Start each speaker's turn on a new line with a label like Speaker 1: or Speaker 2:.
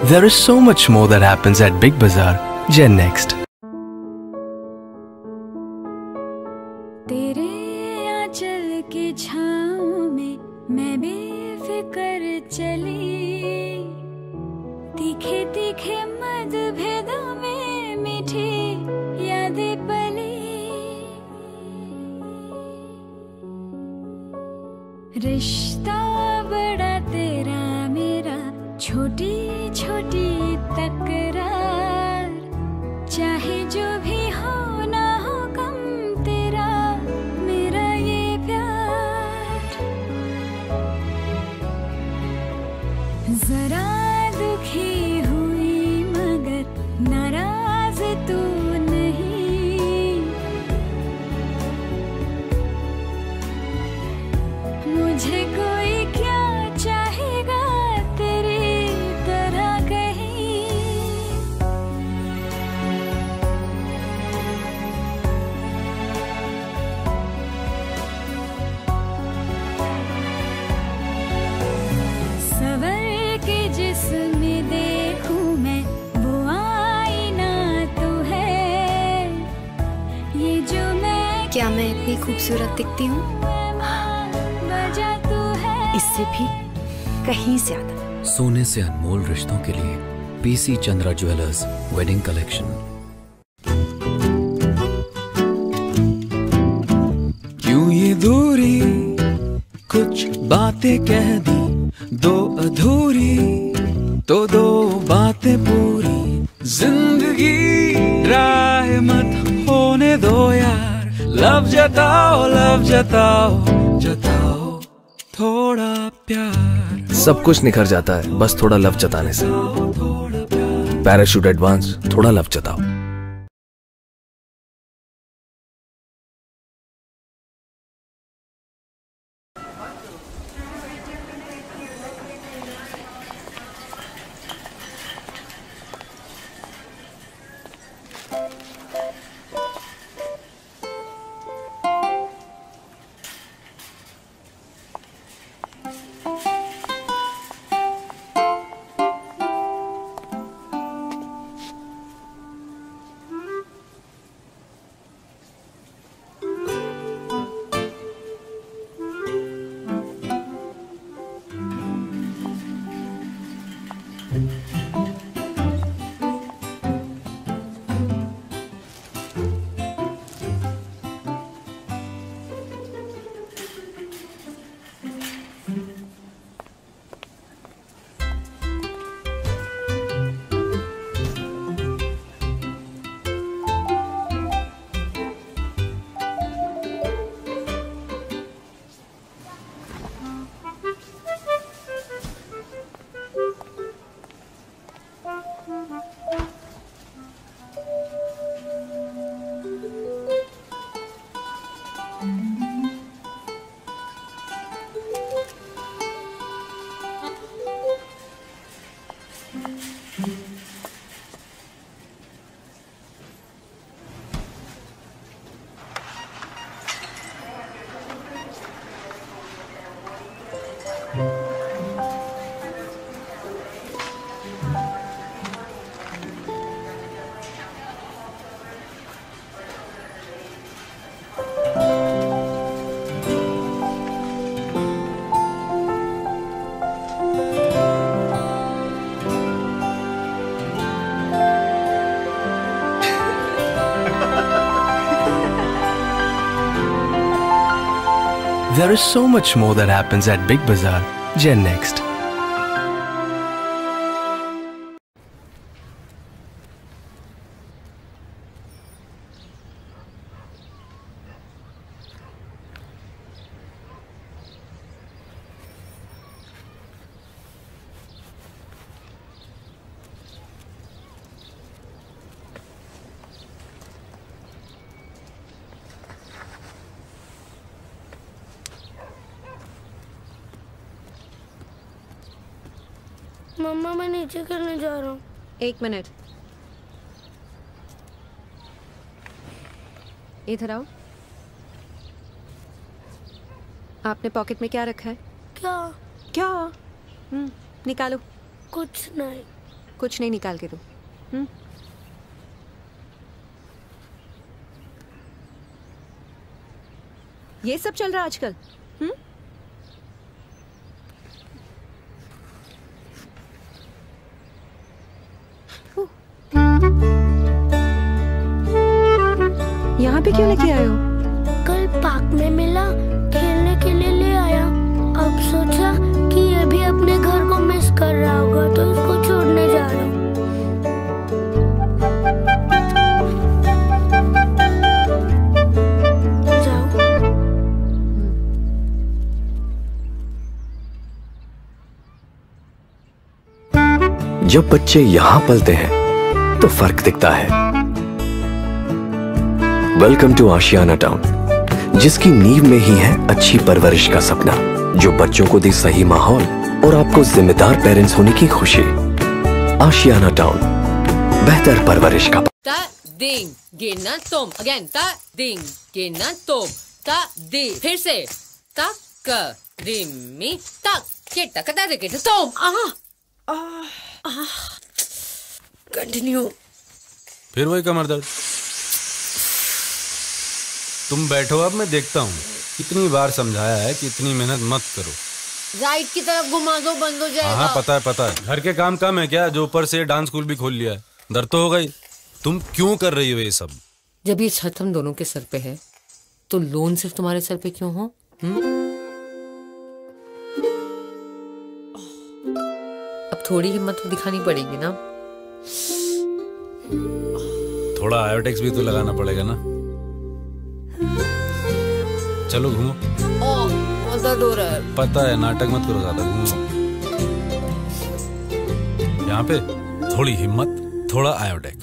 Speaker 1: There is so much more that happens at Big Bazaar. Gen Next.
Speaker 2: तेरे आंचल की छाँव में मैं बेफिक्र चली, तीखे तीखे मतभेदों में मीठी यादें पली। रिश्ता बड़ा तेरा मेरा, छोटी छोटी तकरार, चाहे जो भी हो ना हो कम तेरा मेरा ये प्यार। जरा दुखी हुई मगर नाराज तू नहीं, मुझे कोई क्या चाहेगा तेरी तरह कहीं। सवर के जिसमें देखूं मैं वो आईना तो है, ये जो मैं
Speaker 3: क्या मैं इतनी खूबसूरत दिखती हूँ?
Speaker 2: बजा तू है,
Speaker 3: इससे भी कहीं ज्यादा।
Speaker 4: सोने से अनमोल रिश्तों के लिए PC Chandra jewellers wedding collection.
Speaker 5: क्यों ये दूरी, कुछ बातें कह दी दो अधूरी, तो दो बातें पूरी। जिंदगी ड्राई मत होने दो यार, लव जताओ जताओ थोड़ा प्यार।
Speaker 6: सब कुछ निखर जाता है बस थोड़ा लव जताने से। पैराशूट एडवांस, थोड़ा लव जताओ।
Speaker 1: There is so much more that happens at Big Bazaar. Gen Next.
Speaker 7: मम्मा मैं नीचे खेलने जा रहा हूँ।
Speaker 3: 1 मिनट, इधर आओ। आपने पॉकेट में क्या रखा है?
Speaker 7: क्या?
Speaker 3: क्या? निकालो।
Speaker 7: कुछ नहीं।
Speaker 3: कुछ नहीं निकाल के दो। ये सब चल रहा है आजकल। यहाँ पे क्यों लेके आए हो?
Speaker 7: कल पार्क में मिला, खेलने के लिए ले आया। अब सोचा कि ये भी अपने घर को मिस कर रहा होगा तो इसको छोड़ने जा रहा हूँ।
Speaker 6: जब बच्चे यहाँ पलते हैं तो फर्क दिखता है। वेलकम टू आशियाना टाउन, जिसकी नींव में ही है अच्छी परवरिश का सपना, जो बच्चों को दे सही माहौल और आपको जिम्मेदार पेरेंट्स होने की खुशी। आशियाना टाउन, बेहतर परवरिश का।
Speaker 8: Ta ding गिनना तुम अगेन ta ding गिनना तुम ta di फिर से ta क रिमी तक के टकदा रे के तुम कंटिन्यू।
Speaker 9: फिर वही कमर दर्द। तुम बैठो, अब मैं देखता हूँ। कितनी बार समझाया है कि इतनी मेहनत मत करो।
Speaker 8: राइट की तरफ घुमा दो, बंद हो जाएगा।
Speaker 9: हाँ पता है पता है। घर के काम कम है क्या जो ऊपर से डांस स्कूल भी खोल लिया है? दर्द तो हो गई। तुम क्यों कर रही हो ये सब?
Speaker 8: जब ये छत हम दोनों के सर पे है तो लोन सिर्फ तुम्हारे सर पे क्यों हो? अब थोड़ी हिम्मत तो दिखानी पड़ेगी ना।
Speaker 9: थोड़ा आयोडेक्स भी तो लगाना पड़ेगा ना। चलो घूमो।
Speaker 8: दर्द हो रहा है।
Speaker 9: पता है, नाटक मत करो ज्यादा, घूमो। यहाँ पे थोड़ी हिम्मत, थोड़ा आयोडेक्स।